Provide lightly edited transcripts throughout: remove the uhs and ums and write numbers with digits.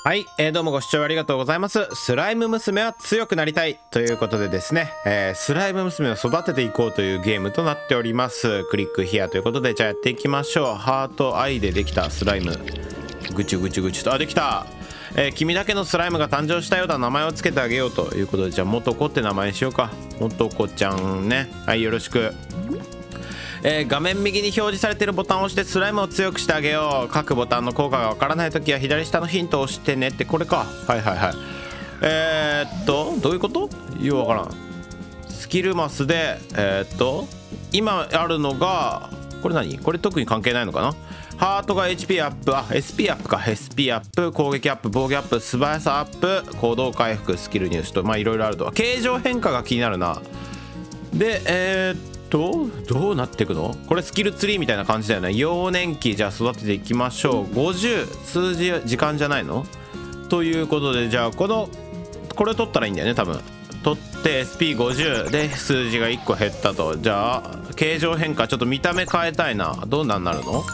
はい、どうもご視聴ありがとうございます。スライム娘は強くなりたいということでですね、スライム娘を育てていこうというゲームとなっております。クリックヒアということで、じゃあやっていきましょう。ハートアイでできたスライム。ぐちゅぐちゅぐちゅと、できた。君だけのスライムが誕生したようだ。名前をつけてあげようということで、じゃあもとこって名前にしようか。もとこちゃんね。はい、よろしく。画面右に表示されているボタンを押してスライムを強くしてあげよう。各ボタンの効果がわからないときは左下のヒントを押してねって、これか。はいはいはい。どういうこと？ようわからん。スキルマスで今あるのがこれ何？これ特に関係ないのかな。ハートが HP アップ、SP アップか。SP アップ、攻撃アップ、防御アップ、素早さアップ、行動回復、スキル入手と、まあいろいろあると。形状変化が気になるな。でどうなっていくの？これスキルツリーみたいな感じだよね。幼年期、じゃあ育てていきましょう。50数字時間じゃないの？ということで、じゃあこれ取ったらいいんだよね、多分。取って SP50 で数字が1個減ったと。じゃあ形状変化、ちょっと見た目変えたいな。どんなんなるの？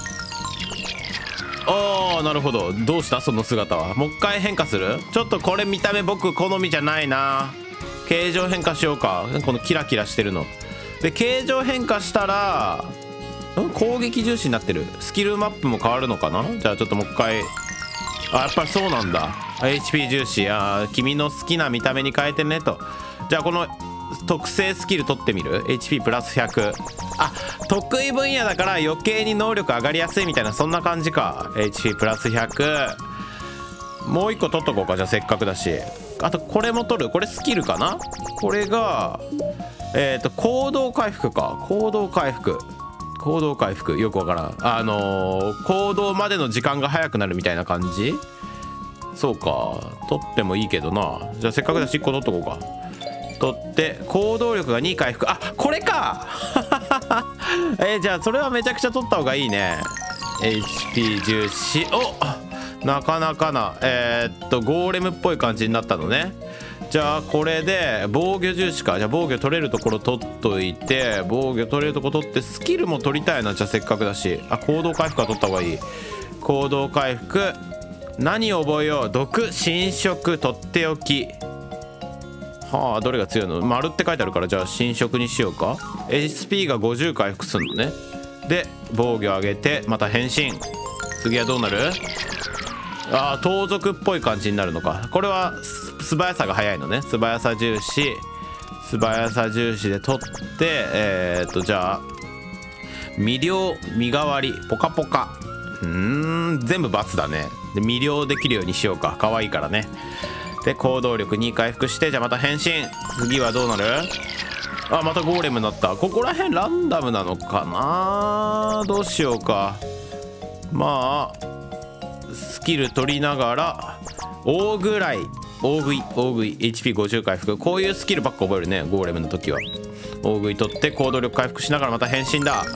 ああ、なるほど。どうしたその姿は。もう一回変化する？ちょっとこれ見た目僕好みじゃないな。形状変化しようか。このキラキラしてるので、形状変化したら攻撃重視になってる。スキルマップも変わるのかな。じゃあちょっともう一回。やっぱりそうなんだ。 HP 重視。君の好きな見た目に変えてねと。じゃあこの特性スキル取ってみる。 HP プラス100。得意分野だから余計に能力上がりやすいみたいな、そんな感じか。 HP プラス100。もう一個取っとこうか。じゃあせっかくだし。あとこれも取る。これスキルかな。これが行動回復か。行動回復よくわからん。行動までの時間が早くなるみたいな感じ。そうか、取ってもいいけどな。じゃあせっかくだし1個取っとこうか。取って行動力が2回復。これかじゃあそれはめちゃくちゃ取った方がいいね。 HP 重視。なかなかな。ゴーレムっぽい感じになったのね。じゃあこれで防御重視か。じゃあ防御取れるところ取っといて、防御取れるところ取って、スキルも取りたいな。じゃあせっかくだし。行動回復は取った方がいい。行動回復。何を覚えよう。毒、侵食、とっておき。どれが強いの？丸って書いてあるから、じゃあ侵食にしようか。 SP が50回復するのね。で防御上げてまた変身。次はどうなる？盗賊っぽい感じになるのか。これは素早さが速いのね。素早さ重視で取って、じゃあ魅了、身代わり、ポカポカ。全部×だね。で魅了できるようにしようか。可愛いからね。で行動力2回復して、じゃあまた変身。次はどうなる？またゴーレムになった。ここら辺ランダムなのかな。どうしようか。まあスキル取りながら大食い HP50 回復。こういうスキルばっか覚えるね、ゴーレムの時は。大食い取って行動力回復しながらまた変身だ。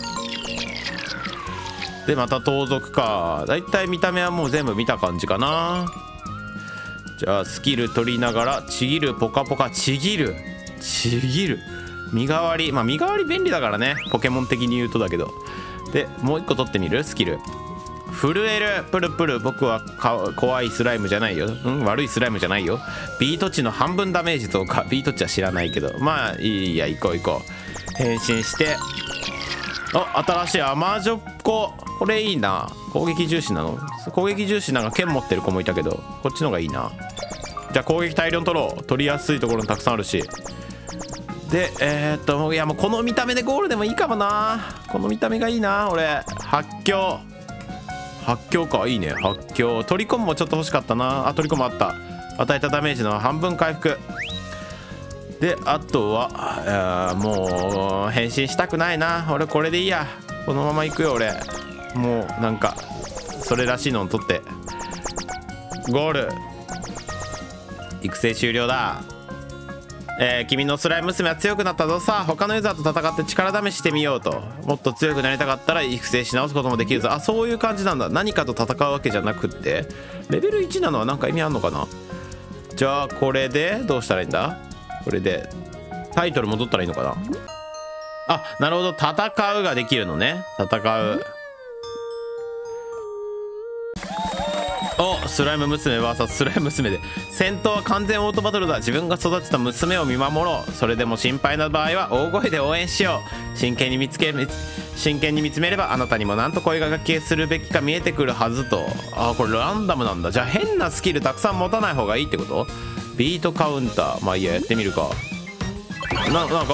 でまた盗賊か。だいたい見た目はもう全部見た感じかな。じゃあスキル取りながらちぎる、ポカポカ、ちぎる、身代わり。身代わり便利だからね、ポケモン的に言うとだけど。でもう一個取ってみる。スキル震える、プルプル。僕は怖いスライムじゃないよ。悪いスライムじゃないよ。ビート値の半分ダメージ増加。ビート値は知らないけど、まあいいや。行こう。変身して。新しい甘じょっこ。これいいな。攻撃重視なの？攻撃重視なんか剣持ってる子もいたけど、こっちの方がいいな。じゃあ攻撃大量に取ろう。取りやすいところにたくさんあるし。でいやもうこの見た目でゴールでもいいかもな。この見た目がいいな俺。発狂か。いいね。発狂。トリコンもちょっと欲しかったな。トリコンもあった。与えたダメージの半分回復で、あとはもう変身したくないな俺。これでいいや。このまま行くよ俺。もうなんかそれらしいのを取ってゴール。育成終了だ。君のスライム娘は強くなったぞ。さあ他のユーザーと戦って力試してみようと。もっと強くなりたかったら育成し直すこともできるぞ。そういう感じなんだ。何かと戦うわけじゃなくって、レベル1なのは何か意味あんのかな。じゃあこれでどうしたらいいんだ。これでタイトル戻ったらいいのかな。なるほど。戦うができるのね。戦う。 お、スライム娘 VS スライム娘で戦闘は完全オートバトルだ。自分が育てた娘を見守ろう。それでも心配な場合は大声で応援しよう。真剣に見つめればあなたにも何と声がけするべきか見えてくるはずと。あ、これランダムなんだ。じゃあ変なスキルたくさん持たない方がいいってこと？ビートカウンター、まあいいや、やってみるか。なんか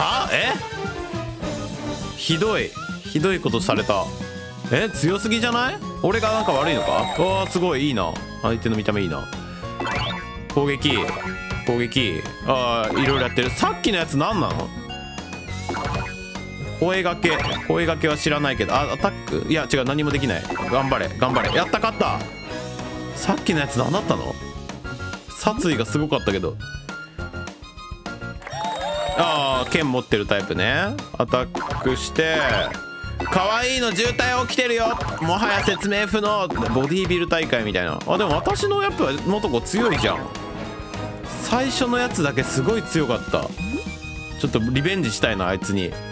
ひどいことされた。強すぎじゃない？俺がなんか悪いのか？わあ、すごいいいな。相手の見た目いいな。攻撃、ああ、いろいろやってる。さっきのやつ何なの？声掛けは知らないけど、アタック、いや違う、何もできない。頑張れ、やった、勝った。さっきのやつ何だったの？殺意がすごかったけど。ああ、剣持ってるタイプね。アタックして可愛いの渋滞起きてるよ。もはや説明不能。ボディービル大会みたいな。あ、でも私のやっぱ元子強いじゃん。最初のやつだけすごい強かった。ちょっとリベンジしたいな、あいつに。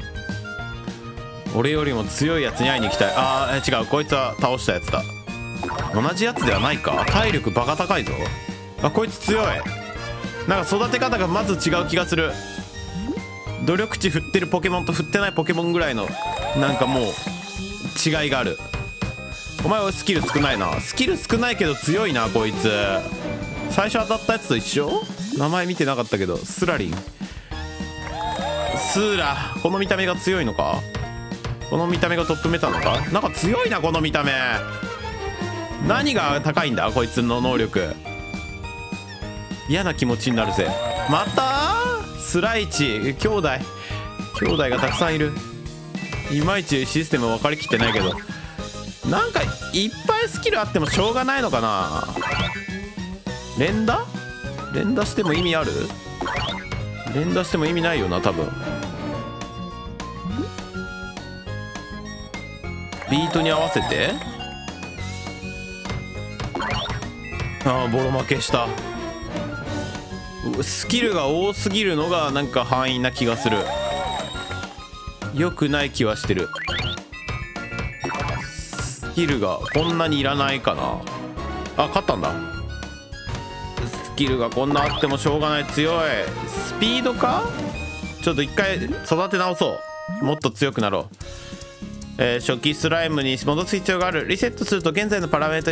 俺よりも強いやつに会いに行きたい。あー、違う、こいつは倒したやつだ。同じやつではないか。体力バカ高いぞ。あ、こいつ強い。なんか育て方がまず違う気がする。努力値振ってるポケモンと振ってないポケモンぐらいのなんかもう違いがある。お前はスキル少ないな。スキル少ないけど強いな、こいつ。最初当たったやつと一緒？名前見てなかったけど、スラリン、スーラ。この見た目が強いのか？この見た目がトップメタなのか？なんか強いな、この見た目。何が高いんだこいつの能力。嫌な気持ちになるぜ。またスライチ、兄弟がたくさんいる。いまいちシステム分かりきってないけど、なんかいっぱいスキルあってもしょうがないのかな。連打しても意味ある？連打しても意味ないよな、多分。ビートに合わせて。ああ、ボロ負けした。スキルが多すぎるのがなんか範囲な気がする。良くない気はしてる。スキルがこんなにいらないかな。あ、勝ったんだ。スキルがこんなあってもしょうがない。強い。スピードか。ちょっと一回育て直そう。もっと強くなろう。初期スライムに戻す必要がある。リセットすると現在のパラメー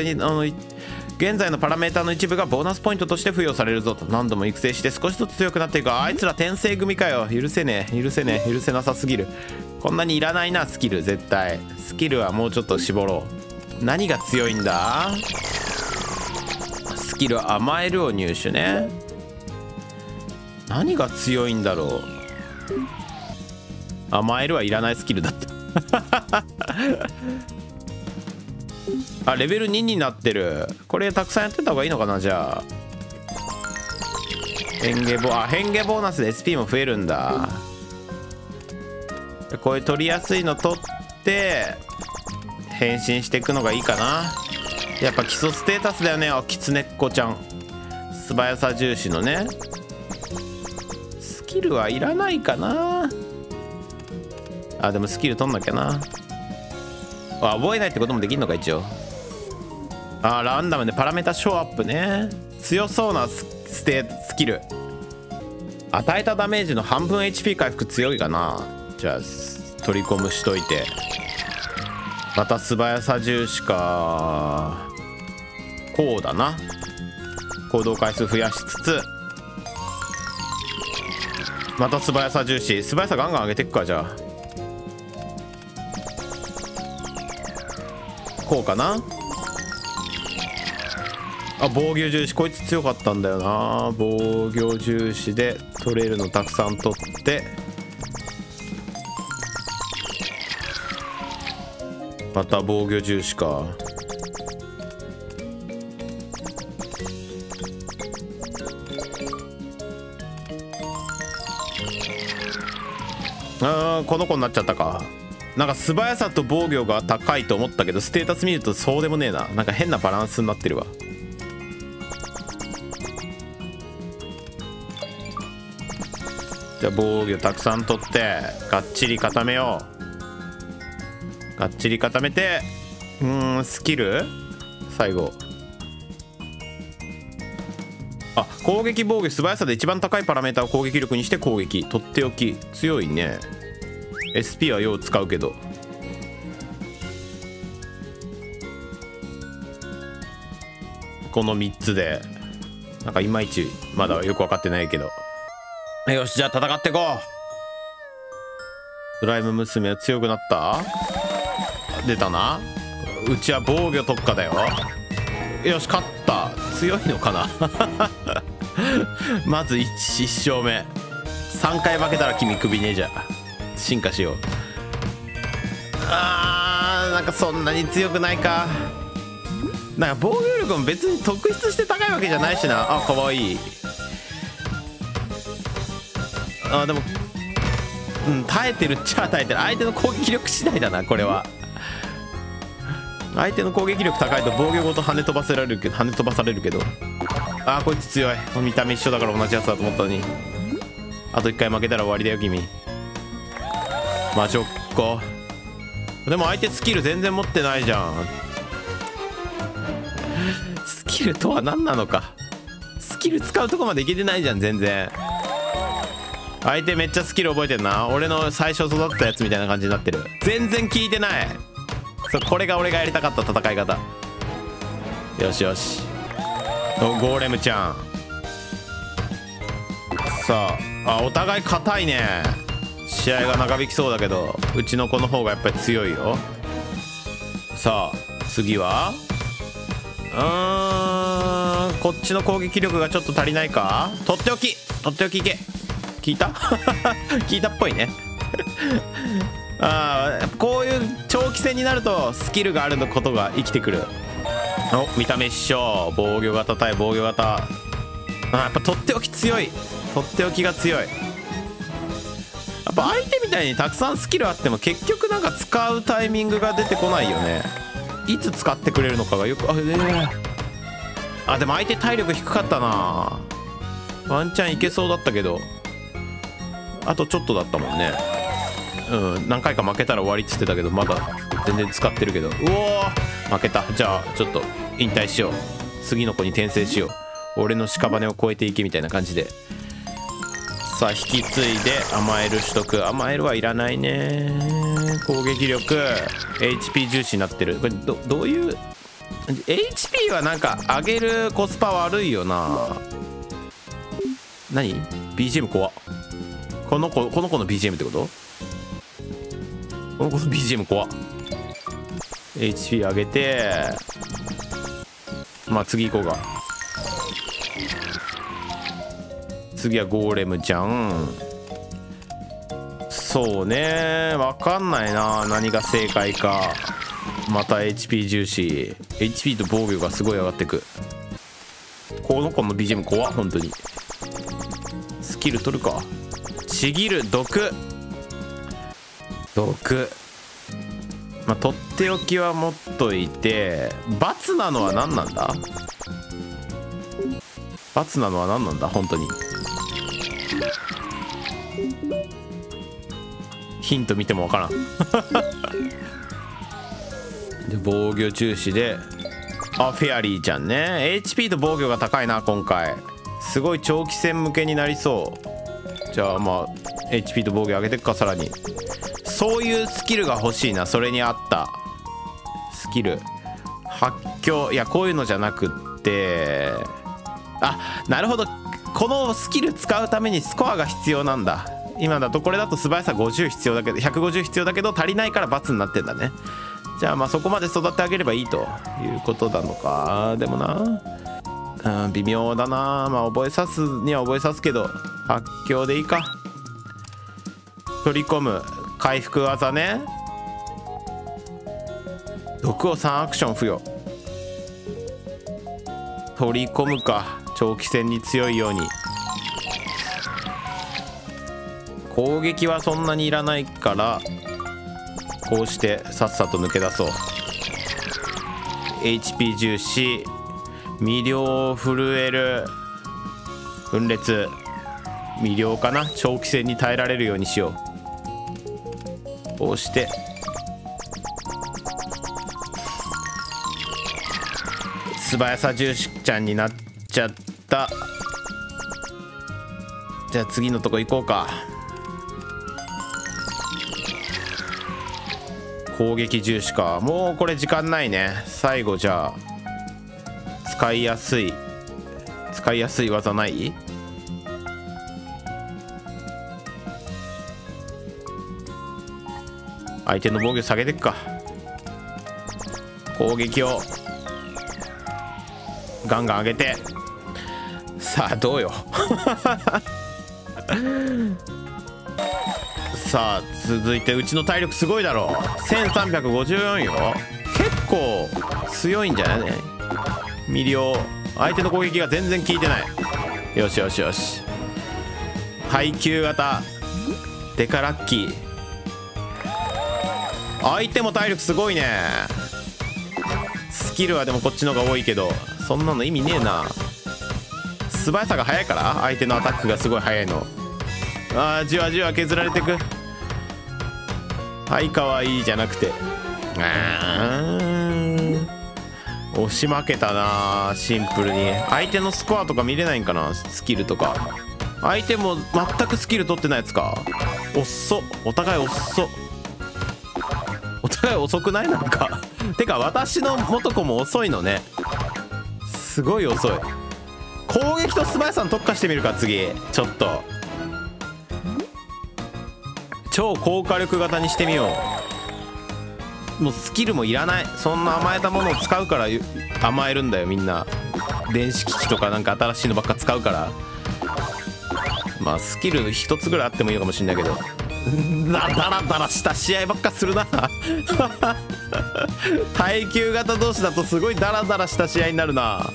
タの一部がボーナスポイントとして付与されるぞと。何度も育成して少しずつ強くなっていく。あいつら転生組かよ。許せなさすぎる。こんなにいらないな、スキル。絶対スキルはもうちょっと絞ろう。何が強いんだ？スキルは甘えるを入手ね。何が強いんだろう。甘えるはいらないスキルだったあ、レベル2になってる。これたくさんやってた方がいいのかな。じゃあ変化ボーナスで SP も増えるんだ。これ取りやすいの取って変身していくのがいいかな。やっぱ基礎ステータスだよね。あ、キツネっ子ちゃん。素早さ重視のね。スキルはいらないかな。あ、でもスキル取んなきゃな。あ、覚えないってこともできるのか一応。あ、ランダムでパラメータショーアップね。強そうなスキル。与えたダメージの半分 HP 回復強いかな。じゃあ取り込むしといて。また素早さ重視か。こうだな。行動回数増やしつつまた素早さ重視。素早さガンガン上げていくか。じゃあこうかな。あ、防御重視。こいつ強かったんだよな。防御重視で取れるのたくさん取ってまた防御重視か。この子になっちゃったか。なんか素早さと防御が高いと思ったけどステータス見るとそうでもねえな。なんか変なバランスになってるわ。じゃあ防御たくさん取ってがっちり固めよう。がっちり固めてスキル最後あ、攻撃防御素早さで一番高いパラメータを攻撃力にして攻撃。とっておき強いね。 SP はよう使うけど。この3つでなんかいまいちまだよく分かってないけど、よし、じゃあ戦っていこう。スライム娘は強くなった。出たな。うちは防御特化だよ。よし、勝った。強いのかなまず 1勝目。3回負けたら君クビね。じゃあ進化しよう。なんかそんなに強くないか。なんか防御力も別に特筆して高いわけじゃないしな。あ、かわいい。でも耐えてるっちゃ耐えてる。相手の攻撃力次第だなこれは。相手の攻撃力高いと防御ごと跳ね飛ばされるけど、こいつ強い。見た目一緒だから同じやつだと思ったのに。あと1回負けたら終わりだよ君。マジョッコ。でも相手スキル全然持ってないじゃん。スキルとは何なのか。スキル使うとこまでいけてないじゃん全然。相手めっちゃスキル覚えてんな。俺の最初育ったやつみたいな感じになってる。全然効いてない。これが俺がやりたかった戦い方。よしよし。ゴーレムちゃん。さあ、お互い硬いね。試合が長引きそうだけど、うちの子の方がやっぱり強いよ。さあ次はこっちの攻撃力がちょっと足りないか。とっておきいけ。聞いた聞いたっぽいねこういう長期戦になるとスキルがあるのことが生きてくる。見た目一緒。防御型対防御型。やっぱとっておき強い。とっておきが強い。やっぱ相手みたいにたくさんスキルあっても結局なんか使うタイミングが出てこないよね。いつ使ってくれるのかがよく。でも相手体力低かったな。ワンチャンいけそうだったけど、あとちょっとだったもんね。何回か負けたら終わりっつってたけど、まだ全然使ってるけど。負けた。じゃあちょっと引退しよう。次の子に転生しよう。俺の屍を越えていけみたいな感じで。さあ引き継いで甘える取得。甘えるはいらないね。攻撃力 HP 重視になってる。これどういう HP はなんか上げるコスパ悪いよな。何 BGM 怖っ。この子の BGM ってこと？この子の BGM 怖っ。 HP 上げて、次行こうか。次はゴーレムちゃん。そうね、分かんないな何が正解か。また HP 重視。 HP と防御がすごい上がってく。この子の BGM 怖っ本当に。スキル取るか。ちぎる。毒。とっておきは持っといて、罰なのは何なんだ。本当に。ヒント見ても分からんで防御重視で、フェアリーちゃんね。 HP と防御が高いな今回。すごい長期戦向けになりそう。じゃあHP と防御上げてくか。さらにそういうスキルが欲しいな。それに合ったスキル。発狂。いやこういうのじゃなくって、なるほど。このスキル使うためにスコアが必要なんだ。今だとこれだと素早さ50必要だけど、150必要だけど足りないから×になってんだね。じゃあそこまで育ってあげればいいということなのか。でもな、微妙だな。覚えさすには覚えさすけど、発狂でいいか。取り込む。回復技ね。毒を3アクション付与。取り込むか。長期戦に強いように。攻撃はそんなにいらないから、こうしてさっさと抜け出そう。 HP 重視。魅了。震える。分裂。魅了かな。長期戦に耐えられるようにしよう。こうして素早さ重視ちゃんになっちゃった。 じゃあ次のとこ行こうか。攻撃重視か。もうこれ時間ないね。最後じゃあ使いやすい技ない？相手の防御下げてっか。攻撃をガンガン上げて、さあどうよさあ続いて、うちの体力すごいだろう。1354よ。結構強いんじゃないね。魅了、相手の攻撃が全然効いてない。よしよしよし。配給型デカラッキー。相手も体力すごいね。スキルはでもこっちの方が多いけど、そんなの意味ねえな。素早さが速いから、相手のアタックがすごい速いの。あー、じわじわ削られてく。はいかわいいじゃなくて、押し負けたな。シンプルに相手のスコアとか見れないんかな、スキルとか。相手も全くスキル取ってないやつか。おっそ、お互いおっそ。お互い遅くない？なんかてか私の元子も遅いのね。すごい遅い。攻撃と素早さに特化してみるか、次。ちょっと超高火力型にしてみよう。もうスキルもいらない。そんな甘えたものを使うから甘えるんだよみんな。電子機器とかなんか新しいのばっか使うから。まあスキル一つぐらいあってもいいのかもしんないけどダラダラした試合ばっかするな耐久型同士だとすごいダラダラした試合になるな。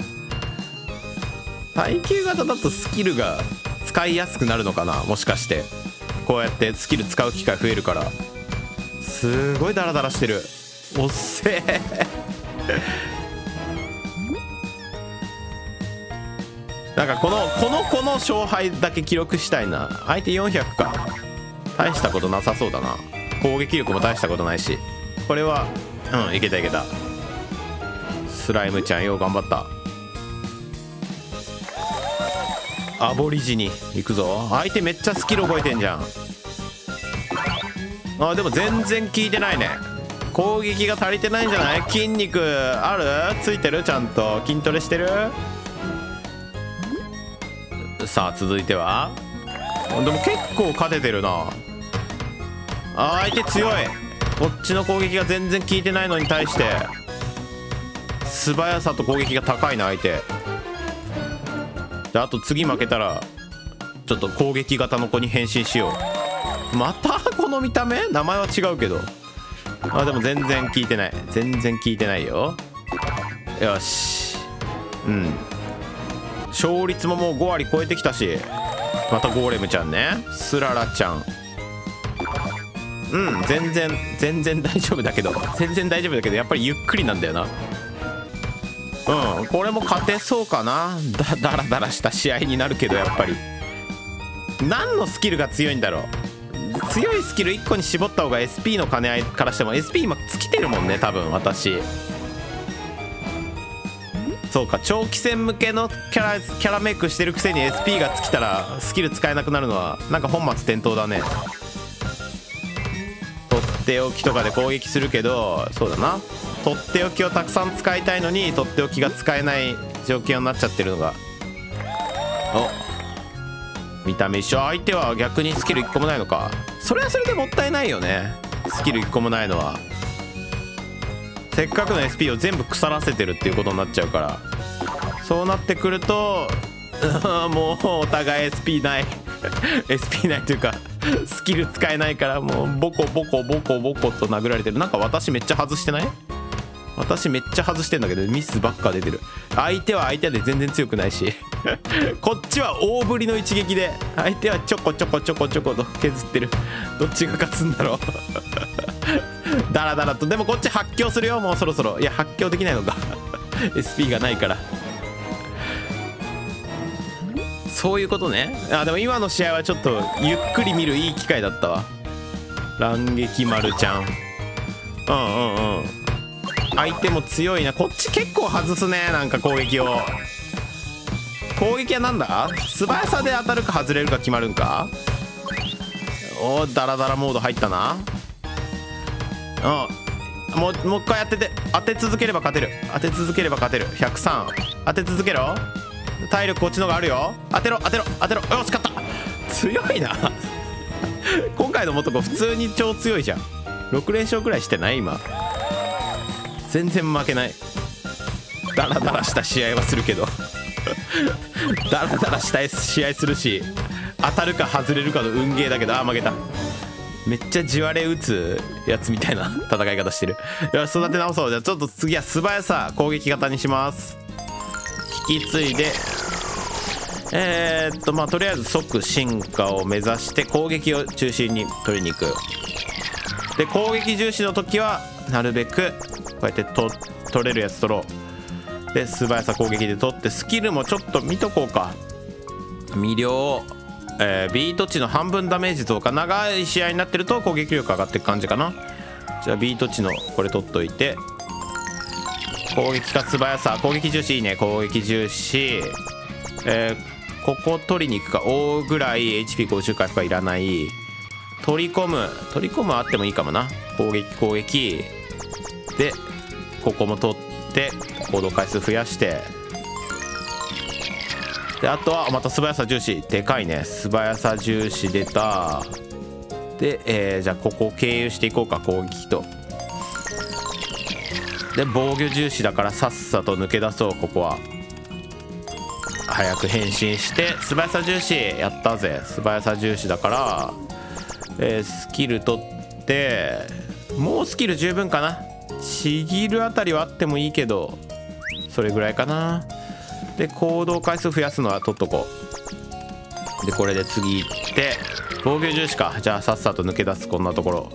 耐久型だとスキルが使いやすくなるのかな、もしかして。こうやってスキル使う機会増えるから。すごいダラダラしてる。おっせえなんかこの勝敗だけ記録したいな。相手400か。大したことなさそうだな。攻撃力も大したことないし。これはいけたいけた。スライムちゃんよう頑張った。アボリジニ行くぞ。相手めっちゃスキル覚えてんじゃん。あ、でも全然効いてないね。攻撃が足りてないんじゃない？筋肉ある？ついてる？ちゃんと筋トレしてる？さあ続いては、でも結構勝ててるな。あ、相手強い。こっちの攻撃が全然効いてないのに対して素早さと攻撃が高いな相手。じゃあ、あと次負けたらちょっと攻撃型の子に変身しよう。またこの見た目？名前は違うけど。あ、でも全然効いてない。全然効いてないよ。よし、勝率ももう5割超えてきたし。またゴーレムちゃんね。スララちゃん、全然大丈夫だけど、やっぱりゆっくりなんだよな。これも勝てそうかな。ダラダラした試合になるけど、やっぱり何のスキルが強いんだろう。強いスキル1個に絞った方が SP の兼ね合いからしても SP 今尽きてるもんね、多分私。そうか、長期戦向けのキャラメイクしてるくせに SP が尽きたらスキル使えなくなるのはなんか本末転倒だね。とっておきとかで攻撃するけど、そうだな、とっておきをたくさん使いたいのにとっておきが使えない状況になっちゃってるのが。見た目一緒。相手は逆にスキル1個もないのか。それはそれでもったいないよね、スキル1個もないのは。せっかくの SP を全部腐らせてるっていうことになっちゃうから。そうなってくるともうお互い SP ないSP ないというかスキル使えないから、もうボコボコボコボコと殴られてる。なんか私めっちゃ外してない？私めっちゃ外してんだけどミスばっか出てる。相手は相手で全然強くないしこっちは大振りの一撃で、相手はちょこちょこちょこちょこと削ってる。どっちが勝つんだろうダラダラと。でもこっち発狂するよ、もうそろそろ。いや、発狂できないのかSP がないから。そういうことね。あ、でも今の試合はちょっとゆっくり見るいい機会だったわ。乱撃丸ちゃん、相手も強いな。こっち結構外すね、なんか攻撃を。 攻撃はなんだ、素早さで当たるか外れるか決まるんか。おー、ダラダラモード入ったな。もう一回やってて、当て続ければ勝てる。当て続ければ勝てる。103当て続けろ。体力こっちのがあるよ。当てろ当てろ当てろ。よし勝った。強いな今回の元子普通に超強いじゃん。6連勝くらいしてない今。全然負けない。ダラダラした試合はするけどダラダラした試合するし、当たるか外れるかの運ゲーだけど、負けた。めっちゃ地割れ打つやつみたいな戦い方してる。よし、育て直そう。じゃあちょっと次は素早さ攻撃型にします。引き継いでまあとりあえず即進化を目指して攻撃を中心に取りに行く。で攻撃重視の時はなるべくこうやって取れるやつ取ろう。で素早さ攻撃で取って、スキルもちょっと見とこうか。魅了、ビート値の半分ダメージ増加。長い試合になってると攻撃力上がっていく感じかな。じゃあビート値のこれ取っといて、攻撃か素早さ攻撃重視いいね。攻撃重視、ここ取りに行くか。大ぐらい HP50 回復はいらない。取り込むあってもいいかもな。攻撃でここも取って行動回数増やして、であとはまた素早さ重視でかいね。素早さ重視出た。で、じゃあここを経由していこうか。攻撃とで防御重視だからさっさと抜け出そう。ここは早く変身して素早さ重視やったぜ。素早さ重視だから、スキル取って、もうスキル十分かな。ちぎるあたりはあってもいいけどそれぐらいかな。で行動回数増やすのは取っとこう。でこれで次行って防御重視か。じゃあさっさと抜け出す。こんなところ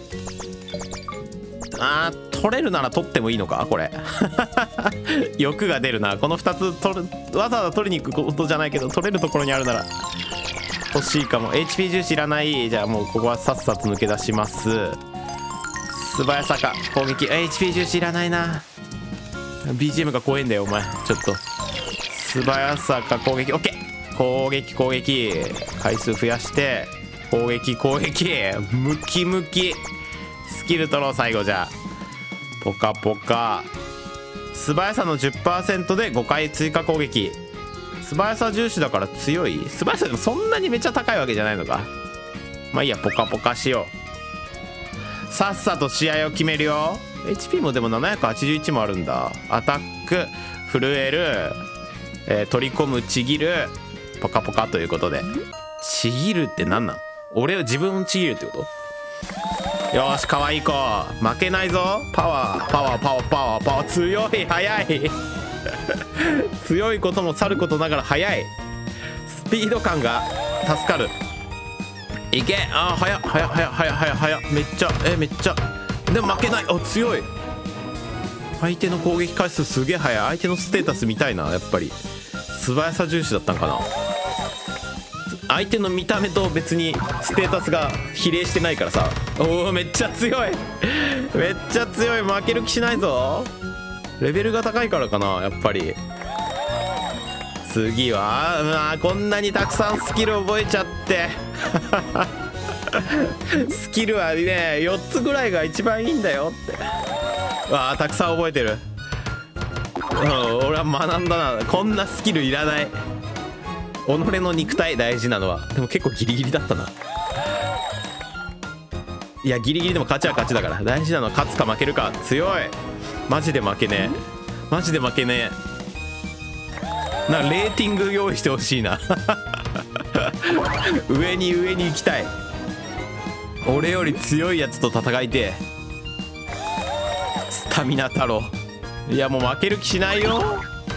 取れるなら取ってもいいのかこれ欲が出るな。この2つわざわざ取りに行くことじゃないけど、取れるところにあるなら欲しいかも。 HP 重視いらない。じゃあもうここはさっさと抜け出します。素早さか攻撃、 HP 重視いらないな。 BGM が怖いんだよお前。ちょっと素早さか攻撃 OK。 攻撃回数増やして攻撃ムキムキ。スキル取ろう最後。じゃあポカポカ素早さの 10% で5回追加攻撃。素早さ重視だから強い。素早さでもそんなにめっちゃ高いわけじゃないのか。まあいいや、ポカポカしよう。さっさと試合を決めるよ。 HP もでも781もあるんだ。アタック震える、取り込むちぎるポカポカということで、ちぎるって何なん。俺を自分をちぎるってこと。よし可愛い子負けないぞ。パワー強い速い強いこともさることながら速い。スピード感が助かる。いけ。速っめっちゃでも負けない。強い。相手の攻撃回数すげえ速い。相手のステータス見たいな。やっぱり素早さ重視だったんかな。相手の見た目と別にステータスが比例してないからさ。めっちゃ強い負ける気しないぞ。レベルが高いからかなやっぱり。次はこんなにたくさんスキル覚えちゃってスキルはね4つぐらいが一番いいんだよって。たくさん覚えてる。俺は学んだな。こんなスキルいらない。己の肉体大事なのは。でも結構ギリギリだったな。いやギリギリでも勝ちは勝ちだから。大事なのは勝つか負けるか。強い。マジで負けねえ。レーティング用意してほしいな上に行きたい。俺より強いやつと戦いてスタミナ太郎。いやもう負ける気しないよ。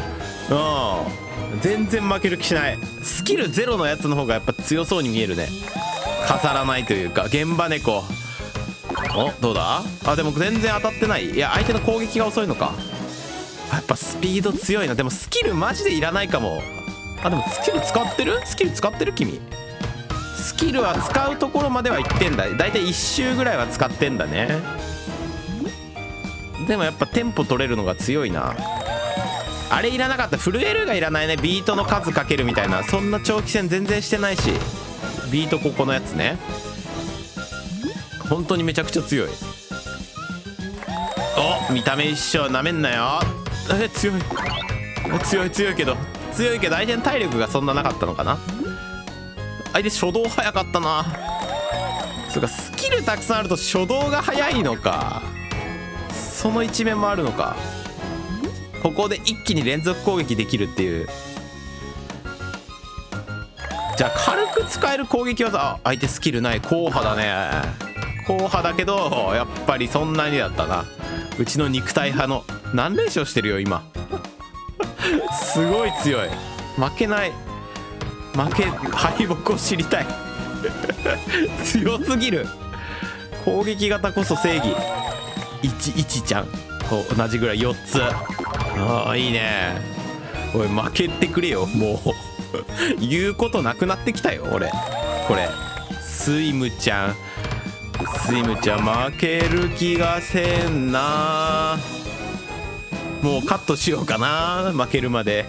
全然負ける気しない。スキルゼロのやつの方がやっぱ強そうに見えるね。飾らないというか。現場猫。どうだ。でも全然当たってない。いや相手の攻撃が遅いのか。やっぱスピード強いな。でもスキルマジでいらないかも。でもスキル使ってる君。スキルは使うところまでは行ってんだ。だいたい1周ぐらいは使ってんだね。でもやっぱテンポ取れるのが強いな。 あれいらなかった。フル L がいらないね。ビートの数かけるみたいな、そんな長期戦全然してないし。ビートここのやつね。本当にめちゃくちゃ強い。お、見た目一緒、なめんなよ。強い強いけど相手の体力がそんななかったのかな。相手初動早かったな。そうか、スキルたくさんあると初動が早いのか。その一面もあるのか。ここで一気に連続攻撃できるっていう。じゃあ軽く使える攻撃技。あ、相手スキルない。硬派だね。硬派だけどやっぱりそんなにだったな。うちの肉体派の何連勝してるよ今。すごい強い。負けない。敗北を知りたい。強すぎる。攻撃型こそ正義。1ちゃんと同じぐらい4つ。ああいいね。おい負けてくれよもう。言うことなくなってきたよ俺。これスイムちゃん負ける気がせんな。もうカットしようかな、負けるまで。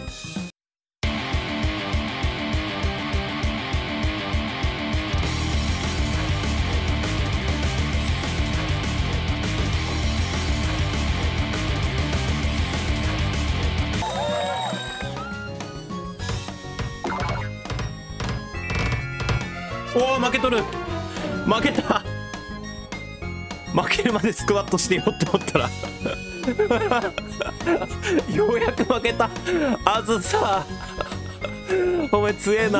おお負けとる。負けた。負けるまでスクワットしてよって思ったらようやく負けた。あずさお前強えな。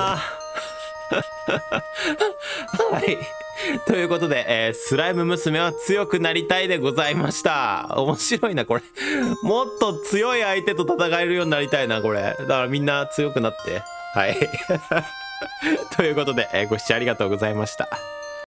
はいということで、スライム娘は強くなりたいでございました。面白いなこれ。もっと強い相手と戦えるようになりたいなこれ。だからみんな強くなって。はいということで、ご視聴ありがとうございました。